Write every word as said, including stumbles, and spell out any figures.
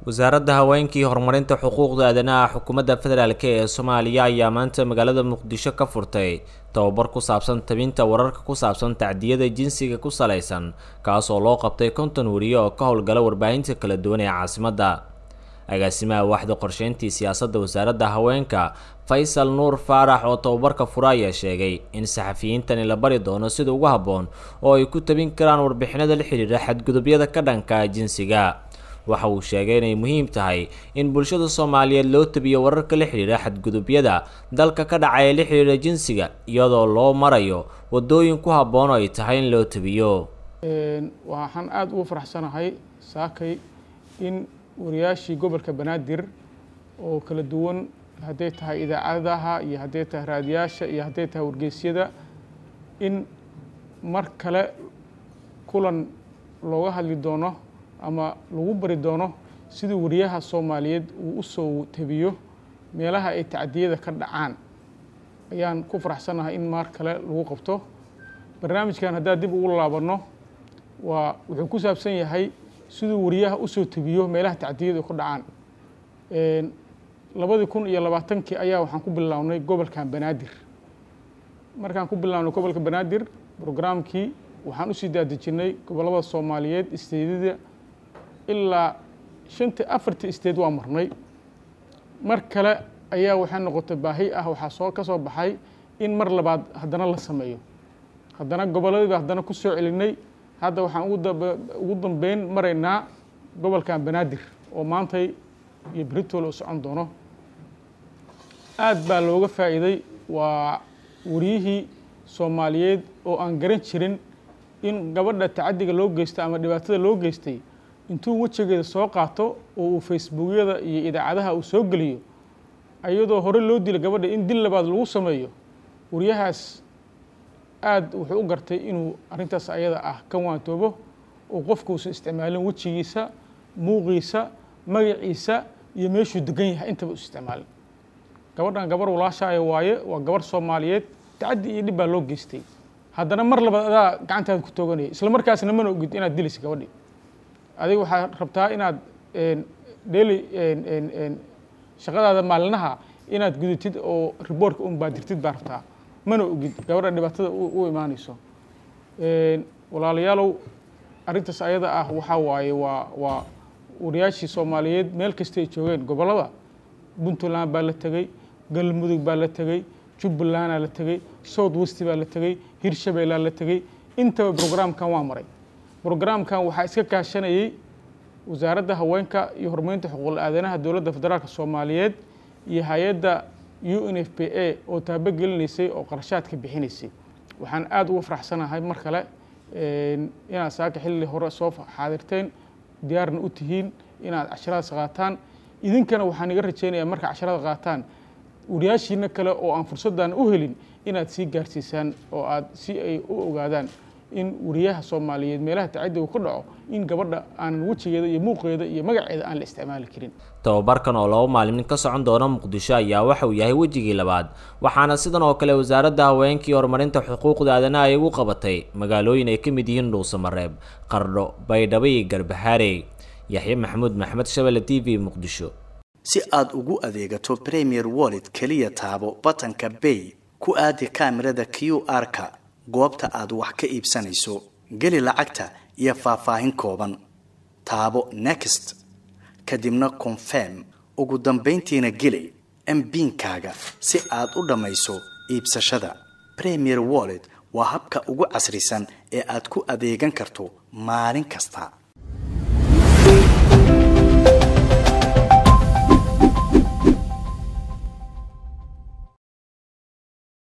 wasaaradda haweenkii horumarinta xuquuqda aadanaha xukuumadda federaalk ee Soomaaliya ayaa maanta magaalada Muqdisho ka furtay tababar ku saabsan tabinta wararka ku saabsan tacdiyada jinsiga ku saleysan kaas oo loo qabtay konton wariye oo ka howlgala warbaahinta kala duwan ee caasimadda. agaasimaha waaxda qorsheynta siyaasadda wasaaradda haweenka Faisal Nuur Faarax oo tababarka furaya sheegay in saxafiyiintan la bari doono sida ugu haboon oo ay ku tabin karaan warbixinada la xiriira xadgudubyada ka dhanka jinsiga. waxa uu sheegay inay muhiim tahay in bulshada Soomaaliyeed loo tabiyo wararka la xiriira xadgudubyada dalka ka dhacay la xiriira jinsiga iyadoo loo marayo wadooyin ku haboon oo ay tahay in loo tabiyo. een waxaan aad ugu faraxsanahay saakay in wariyaashii gobolka Banaadir oo kala duwan haday tahay idaacadaha iyo haday tahay raadiyaasha iyo haday tahay wargeysyada in mar kale kulan looga hadli doono ama lagu bari doono sidii wariyaha Soomaaliyeed uu u soo tabiyo meelaha ay tacdiyada ka dhacaan. ayaan ku faraxsanahay in mar kale lagu qabto barnaamijkan hadaa dib ugu laabano waa wuxuu ku saabsan yahay sidii wariyaha u soo tabiyo meelaha tacdiyada ku dhacaan. een labada kun iyo labaatan-kii ayaa waxaan ku bilownay gobolka Banaadir. markaan ku bilownay gobolka Banaadir barnaamijkii waxaan u sii daadejinay gobolada Soomaaliyeed isteedada ilaa shanta afarta isteed waa marnay. mar kale ayaa waxaan noqotay baahi ah waxa soo ka soo baxay in mar labaad haddana la sameeyo haddana goboladii haddana ku soo celinay. hadda waxaan ugu dambeyn maraynaa gobolka Banaadir oo maantay iyo Britool oo socon doono. aad baa looga faa'iiday waa wariyihii Soomaaliyeed oo aan garan jirin in gabadha tacadiga loo geystay ama dhibaatada loo geystay intuu wajigeeda soo qaato oo uu Facebook-yada iyo idaacadaha uu soo galiyo ayadoo hore loo dilay gabadha in dil labaad lagu sameeyo. wariyahaas aad wuxuu u gartay inuu arintaas ayada ah ka waantoobo oo qofku uu isticmaalin wajigiisa muuqiisa magaciisa iyo meeshuu degan yahay intaba uu isticmaalin. gabadhan gabar walaashaay waaye waa gabar Soomaaliyeed tacadi iyo dhib baa loo geystay haddana mar labaad adaa gacantaada ku tooganay isla markaasna mana ogid inaad dilayso gabadhii. adiga waxaa rabtaa inaad een daily een een een shaqadaada maalinaha inaad gudutid oo report un baadirtid baa rabtaa mana ogid gabadha dhibaatada u imaanayso. een walaalayaalow arintaas ayada ah waxa waaye waa waa wariyaashii Soomaaliyeed meel kasta ay joogeen gobolada Puntland baa la tagay Galmudug baa la tagay Jubbaland la tagay South West baa la tagay Hirshabeelle la tagay inta programkan waa maray. programkan waxa iska kaashanayay wasaaradda haweenka iyo horumarinta xuquuqda aadanaha dawladda federaalka Soomaaliyeed iyo hay'adda U N F P A oo taabagelinayay oo qarashaadka bixinaysay. waxaan aad ugu faraxsanahay mar kale een inaad saaka xilli hore soo xaadirteen diyaarna u tihiin inaad casharada qaataan. idinkana waxaan iga rajeynayaa marka casharada qaataan wariyaashiina kale oo aan fursadan u helin inaad sii gaarsiisaan oo aad si ay u ogaadaan in wariyaha Soomaaliyeed meelaha tacadiga ku dhaco in gabadha aan wajigeeda iyo muuqeeda iyo magaceeda aan la isticmaali karin. tababarkan oo laba maalin ka socon doona Muqdisho ayaa waxa uu yahay wajigii labaad waxaana sidan oo kale wasaaradda haweenkii horumarinta xuquuqda aadanaha ay ugu qabatay magaalooyin ay ka mid yihiin Dhuusamareeb, Qardho, Baydhabo iyo Garbahaare. Yaxye Maxamuud Maxmed Shabelle T V Muqdisho. si aad ugu adeegato Premier Wallet kaliya taabo batanka Pay ku aadi kaamirada Q R-ka goobta aad wax ka iibsanayso gali lacagta iyo faahfaahin kooban taabo Next kadibna Confirm ugu dambeyntiina gali M PIN-kaaga si aad u dhamayso iibsashada. Premier Wallet waa habka ugu casrisan ee aad ku adeegan karto maalin kasta.